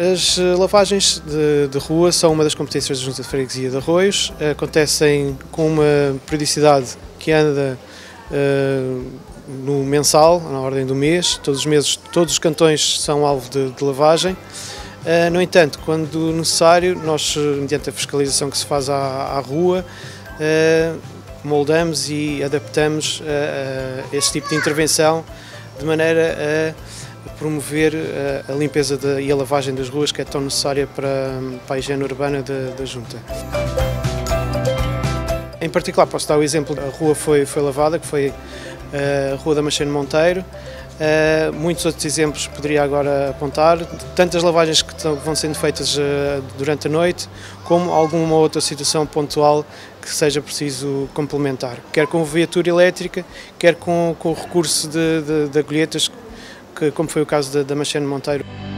As lavagens de rua são uma das competências da Junta de Freguesia de Arroios, acontecem com uma periodicidade que anda no mensal, na ordem do mês. Todos os meses, todos os cantões são alvo de lavagem. No entanto, quando necessário, nós, mediante a fiscalização que se faz à rua, moldamos e adaptamos este tipo de intervenção de maneira a promover a limpeza e a lavagem das ruas, que é tão necessária para a higiene urbana da Junta. Em particular, posso dar o exemplo, a rua foi lavada, que foi a Rua da Machene Monteiro. Muitos outros exemplos poderia agora apontar, tantas lavagens que vão sendo feitas durante a noite, como alguma outra situação pontual que seja preciso complementar, quer com viatura elétrica, quer com o recurso de agulhetas, como foi o caso da Machene Monteiro.